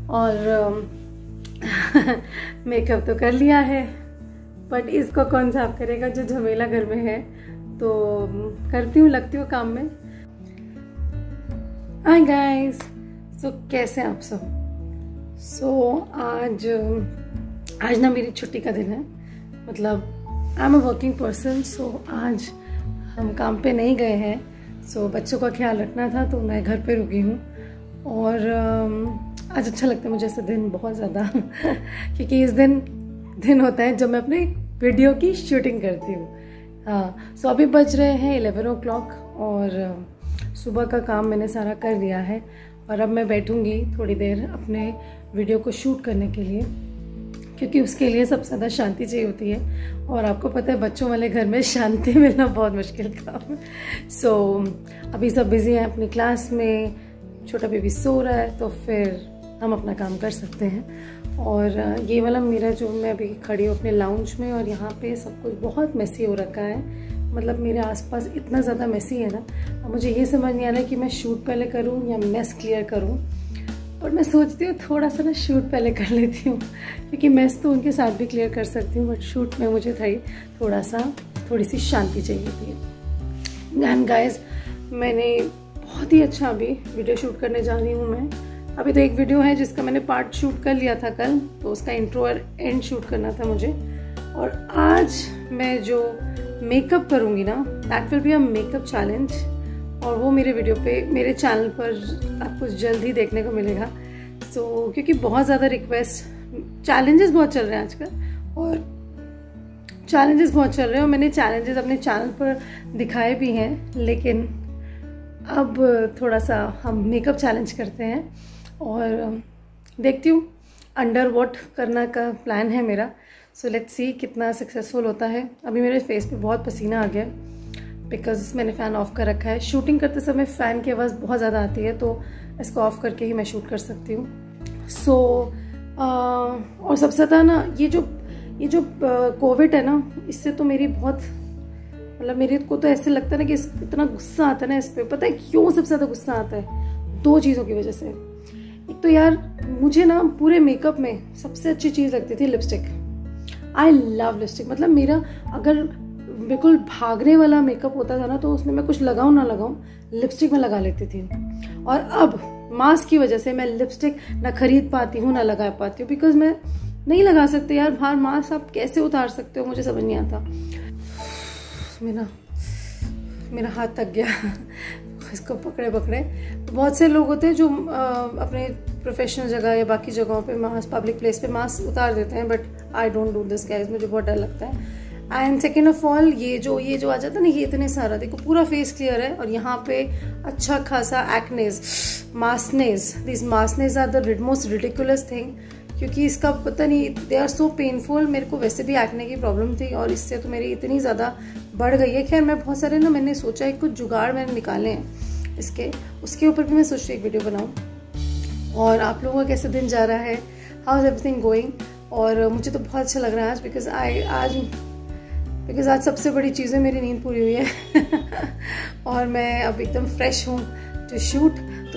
और मेकअप तो कर लिया है, बट इसको कौन साफ करेगा जो झमेला घर में है। तो करती हूँ, लगती हूँ काम में। हाय गाइस, सो कैसे हैं आप सब? आज ना मेरी छुट्टी का दिन है, मतलब I am a working person. So आज हम काम पे नहीं गए हैं। सो बच्चों का ख्याल रखना था तो मैं घर पे रुकी हूँ। और आज अच्छा लगता है मुझे ऐसे दिन बहुत ज़्यादा क्योंकि इस दिन होता है जब मैं अपने वीडियो की शूटिंग करती हूँ। हाँ, सो अभी बज रहे हैं 11 o'clock और सुबह का काम मैंने सारा कर लिया है। और अब मैं बैठूँगी थोड़ी देर अपने वीडियो को शूट करने के लिए, क्योंकि उसके लिए सबसे ज़्यादा शांति चाहिए होती है। और आपको पता है बच्चों वाले घर में शांति मिलना बहुत मुश्किल काम है। सो अभी सब बिज़ी हैं अपनी क्लास में, छोटा बेबी सो रहा है, तो फिर हम अपना काम कर सकते हैं। और ये वाला मेरा जो मैं अभी खड़ी हूँ अपने लाउंज में, और यहाँ पे सब कुछ बहुत मेसी हो रखा है। मतलब मेरे आसपास इतना ज़्यादा मेसी है ना, अब मुझे ये समझ नहीं आ रहा है कि मैं शूट पहले करूँ या मेस क्लियर करूँ। और मैं सोचती हूँ थोड़ा सा ना शूट पहले कर लेती हूँ, क्योंकि मेस तो उनके साथ भी क्लियर कर सकती हूँ, बट शूट में मुझे थोड़ी सी शांति चाहिए थी। एंड गाइस, मैंने बहुत ही अच्छा अभी वीडियो शूट करने जा रही हूँ मैं। अभी तो एक वीडियो है जिसका मैंने पार्ट शूट कर लिया था कल, तो उसका इंट्रो और एंड शूट करना था मुझे। और आज मैं जो मेकअप करूँगी ना, that will be a makeup challenge, और वो मेरे वीडियो पे मेरे चैनल पर आपको जल्द ही देखने को मिलेगा। सो क्योंकि बहुत ज़्यादा रिक्वेस्ट, चैलेंजेस बहुत चल रहे हैं आजकल, और चैलेंजेस बहुत चल रहे हैं, और मैंने चैलेंजेस अपने चैनल पर दिखाए भी हैं। लेकिन अब थोड़ा सा हम मेकअप चैलेंज करते हैं और देखती हूँ अंडर वॉट करना का प्लान है मेरा। सो लेट्स सी कितना सक्सेसफुल होता है। अभी मेरे फेस पे बहुत पसीना आ गया बिकॉज मैंने फ़ैन ऑफ कर रखा है। शूटिंग करते समय फ़ैन की आवाज़ बहुत ज़्यादा आती है, तो इसको ऑफ करके ही मैं शूट कर सकती हूँ। सो और सबसे ज़्यादा ना ये जो कोविड है ना, इससे तो मेरी बहुत, मतलब मेरे को तो ऐसे लगता है ना कि इतना गुस्सा आता है ना इस पर। पता है क्यों सबसे ज़्यादा गुस्सा आता है? 2 चीज़ों की वजह से। एक तो यार मुझे ना पूरे मेकअप में सबसे अच्छी चीज़ लगती थी लिपस्टिक। I love lipstick. मतलब मेरा अगर बिल्कुल भागने वाला मेकअप होता था ना, तो उसमें मैं कुछ लगाऊं ना लगाऊं, लिपस्टिक में लगा लेती थी। और अब मास्क की वजह से मैं लिपस्टिक ना खरीद पाती हूँ ना लगा पाती हूँ, बिकॉज मैं नहीं लगा सकती यार। बाहर मास्क आप कैसे उतार सकते हो, मुझे समझ नहीं आता। मेरा हाथ थक गया इसको पकड़े। तो बहुत से लोग होते हैं जो अपने प्रोफेशनल जगह या बाकी जगहों पे मास्क, पब्लिक प्लेस पे मास्क उतार देते हैं, but I don't do this guys. मुझे बहुत डर लगता है। एंड सेकेंड ऑफ ऑल, ये जो आ जाता है ना, ये इतने सारा, देखो पूरा फेस क्लियर है और यहाँ पे अच्छा खासा acne, maskne. This maskne are the most ridiculous thing, क्योंकि इसका पता नहीं, दे आर सो पेनफुल। मेरे को वैसे भी एक्ने की प्रॉब्लम थी और इससे तो मेरी इतनी ज़्यादा बढ़ गई है। खैर मैं बहुत सारे ना, मैंने सोचा है कुछ जुगाड़ मैंने निकाले हैं इसके, उसके ऊपर भी मैं सोच रही एक वीडियो बनाऊँ। और आप लोगों का कैसे दिन जा रहा है, हाउ इज़ एवरीथिंग गोइंग? और मुझे तो बहुत अच्छा लग रहा है आज, बिकॉज आज सबसे बड़ी चीज़ है, मेरी नींद पूरी हुई है और मैं अब एकदम फ्रेश हूँ टू शूट।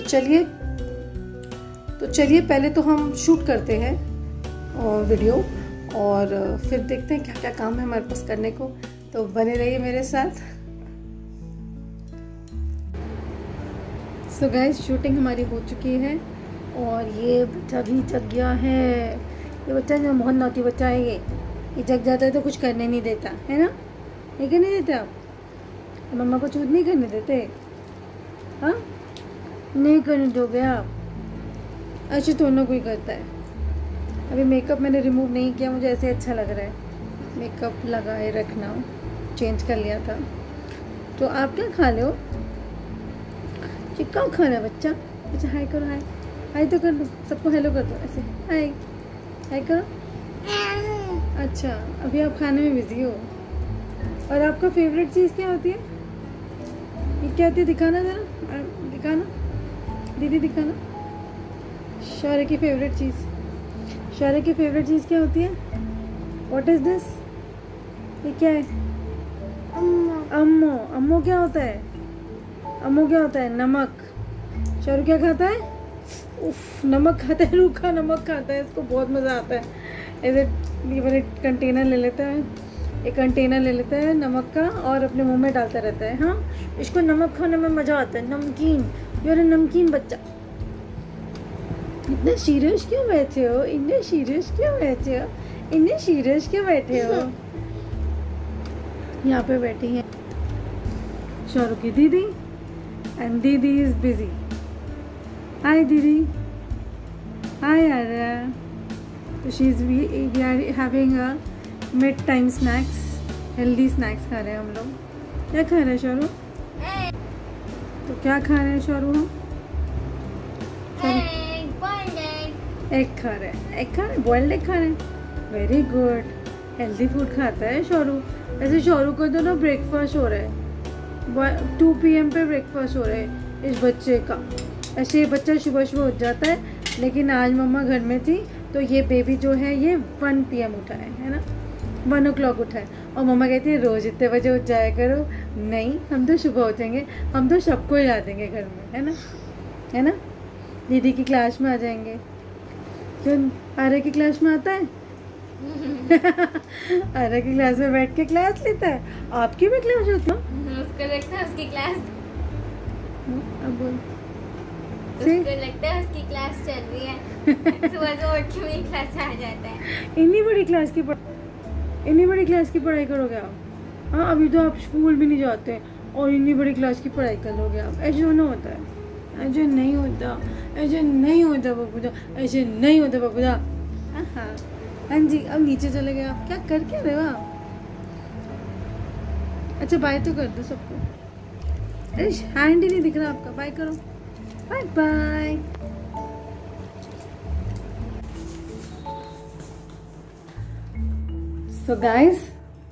तो चलिए पहले तो हम शूट करते हैं और वीडियो, और फिर देखते हैं क्या क्या काम है हमारे पास करने को। तो बने रहिए मेरे साथ। सो गाइस, शूटिंग हमारी हो चुकी है और ये बच्चा भी जग गया है। ये बच्चा जो बहुत नौटी बच्चा है, ये जग जाता है तो कुछ करने नहीं देता है ना, नहीं करने देते आप? मम्मा को चूत नहीं करने देते? हाँ, नहीं करने दोगे आप? अच्छा, दोनों कोई करता है। अभी मेकअप मैंने रिमूव नहीं किया, मुझे ऐसे अच्छा लग रहा है मेकअप लगाए रखना। चेंज कर लिया था। तो आप क्या खा रहे हो? चिक्का खाना है बच्चा? अच्छा, हाय करो, हाय तो कर दो, सबको हेलो कर दो, ऐसे हाय करो। अच्छा, अभी आप खाने में बिजी हो। और आपका फेवरेट चीज़ क्या होती है? ये क्या होती है? दिखाना ज़रा, दिखाना दीदी, दिखाना। शौर्य की फेवरेट चीज़ क्या होती है? What is this? ये क्या है? अम्मो क्या होता है? नमक। शौर्य क्या खाता है? उफ, नमक खाता है, रूखा नमक खाता है, इसको बहुत मज़ा आता है। ऐसे ये वाले कंटेनर ले लेता है, एक कंटेनर ले लेता है नमक का और अपने मुंह में डालता रहता है। हाँ, इसको नमक खाने में मज़ा आता है, नमकीन, यार नमकीन बच्चा। इतने सीरियस क्यों बैठे हो, इतने सीरियस क्यों बैठे हो, इतने सीरियस क्यों बैठे हो? यहाँ पे बैठी है शाहरुख की दीदी एंड दीदी इज बिजी। हाय दीदी, हाय आर्या। तो she is we are having a mid time snacks, healthy snacks खा रहे हैं हम लोग। क्या खा रहे हैं शाहरुख? तो क्या खा रहे हैं शाहरुख? एग खा रहे हैं, एग खा रहे हैं, बॉइल्ड एग खा रहे हैं। वेरी गुड, हेल्दी फूड खाता है शाहरुख। ऐसे शाहरुख को तो ना ब्रेकफास्ट हो रहा है, 2 PM पे ब्रेकफास्ट हो रहा है इस बच्चे का। ऐसे ये बच्चा सुबह सुबह उठ जाता है, लेकिन आज मम्मा घर में थी तो ये बेबी जो है ये 1 PM उठा है ना, 1 o'clock उठा है। और मम्मा कहती है रोज़ इतने बजे उठ जाया करो। नहीं, हम तो सुबह उठेंगे, हम तो सबको हिला देंगे घर में, है ना, है ना। दीदी की क्लास में आ जाएंगे। क्यों आर्या की क्लास में आता है? आर्या की क्लास में बैठ के क्लास लेता है। आपकी भी क्लास होती है? उसको लगता है उसकी क्लास, अब बोल। उसको लगता है उसकी क्लास चल रही है। सुबह से उठ के मेरी क्लास आ जाता है। इतनी बड़ी क्लास की पढ़ाई करोगे आप? हाँ, अभी तो आप स्कूल भी नहीं जाते और इतनी बड़ी क्लास की पढ़ाई कर लोगे आप? ऐसे होना होता है? ऐसे नहीं होता, ऐसे नहीं होता बाबूदा, ऐसे नहीं होता बाबूदा। हाँ जी, अब नीचे चले गए आप। क्या कर क्या रहे हो आप? अच्छा बाय तो कर दो सबको। अरे हैंड ही नहीं दिख रहा आपका, बाय करो, bye bye. So guys,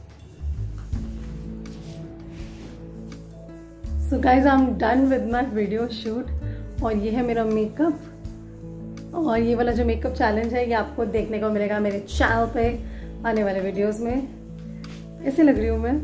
I'm done with my video shoot और ये है मेरा मेकअप। और ये वाला जो मेकअप चैलेंज है ये आपको देखने को मिलेगा मेरे चैनल पे आने वाले वीडियोस में। ऐसे लग रही हूँ मैं,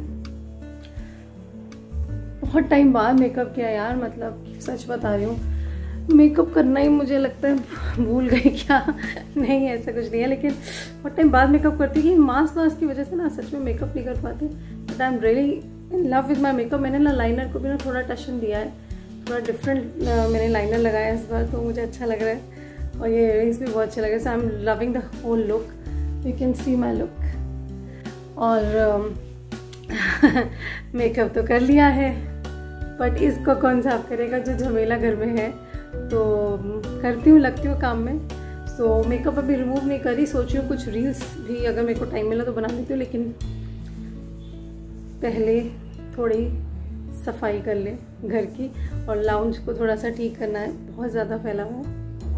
बहुत टाइम बाद मेकअप किया यार, मतलब सच बता रही हूँ। मेकअप करना ही मुझे लगता है भूल गई क्या? नहीं, ऐसा कुछ नहीं है, लेकिन बहुत टाइम बाद मेकअप करती कि मास्क की वजह से ना सच में मेकअप नहीं कर पाती। But I am really in love with my makeup. मैंने ना लाइनर को भी ना थोड़ा टशन दिया है, थोड़ा डिफरेंट मैंने लाइनर लगाया है इस बार, तो मुझे अच्छा लग रहा है। और ये इयरिंग्स भी बहुत अच्छे लग रहे हैं। So I am loving the whole look, you can see my look. और मेकअप तो कर लिया है, बट इसको कौन साफ करेगा जो झमेला घर में है। तो करती हूँ, लगती हूँ काम में। सो मेकअप अभी रिमूव नहीं करी, सोच रही हूँ कुछ रील्स भी अगर मेरे को टाइम मिला तो बना लेती हूँ, लेकिन पहले थोड़ी सफाई कर ले घर की और लाउंज को थोड़ा सा ठीक करना है, बहुत ज़्यादा फैला हुआ है।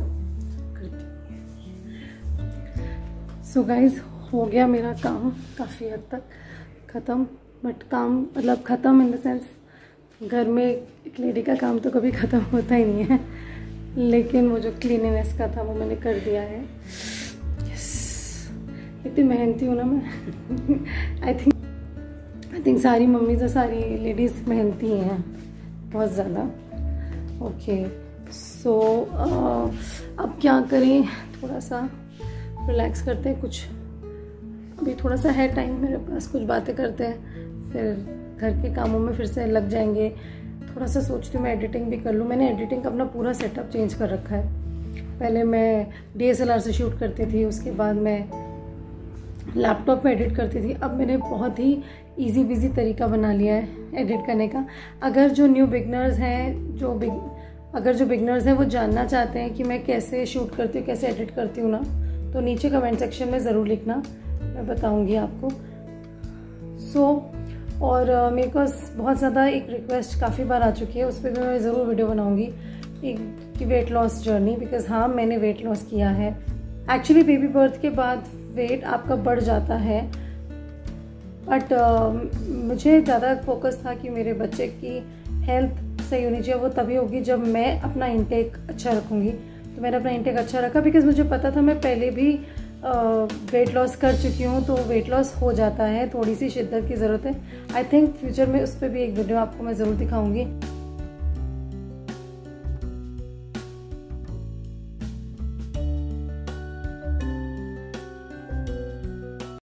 सो गाइज, हो गया मेरा काम काफ़ी हद तक ख़त्म। बट काम मतलब ख़त्म इन द सेंस, घर में एक लेडी का काम तो कभी ख़त्म होता ही नहीं है, लेकिन वो जो क्लीनिनेस का था वो मैंने कर दिया है। यस, इतनी मेहनती हूँ ना मैं। आई थिंक सारी मम्मीज़ और सारी लेडीज़ मेहनती हैं बहुत ज़्यादा। ओके, सो अब क्या करें, थोड़ा सा रिलैक्स करते हैं। कुछ अभी थोड़ा सा है टाइम मेरे पास, कुछ बातें करते हैं, फिर घर के कामों में फिर से लग जाएंगे। थोड़ा सा सोचती हूँ मैं एडिटिंग भी कर लूँ। मैंने एडिटिंग का अपना पूरा सेटअप चेंज कर रखा है। पहले मैं DSLR से शूट करती थी, उसके बाद मैं लैपटॉप पे एडिट करती थी। अब मैंने बहुत ही इजी बिजी तरीका बना लिया है एडिट करने का। अगर जो न्यू बिगनर्स हैं, अगर जो बिगनर्स हैं वो जानना चाहते हैं कि मैं कैसे शूट करती हूँ, कैसे एडिट करती हूँ ना, तो नीचे कमेंट सेक्शन में ज़रूर लिखना, मैं बताऊँगी आपको। और मेरे पास बहुत ज़्यादा एक रिक्वेस्ट काफ़ी बार आ चुकी है, उस पर भी मैं ज़रूर वीडियो बनाऊंगी, एक वेट लॉस जर्नी। बिकॉज़ हाँ, मैंने वेट लॉस किया है। एक्चुअली बेबी बर्थ के बाद वेट आपका बढ़ जाता है, बट मुझे ज़्यादा फोकस था कि मेरे बच्चे की हेल्थ सही होनी चाहिए। वो तभी होगी जब मैं अपना इंटेक अच्छा रखूँगी। तो मैंने अपना इंटेक अच्छा रखा, बिकॉज़ मुझे पता था मैं पहले भी वेट लॉस कर चुकी हूँ, तो वेट लॉस हो जाता है, थोड़ी सी शिद्दत की ज़रूरत है। आई थिंक फ्यूचर में उस पर भी एक वीडियो आपको मैं ज़रूर दिखाऊंगी।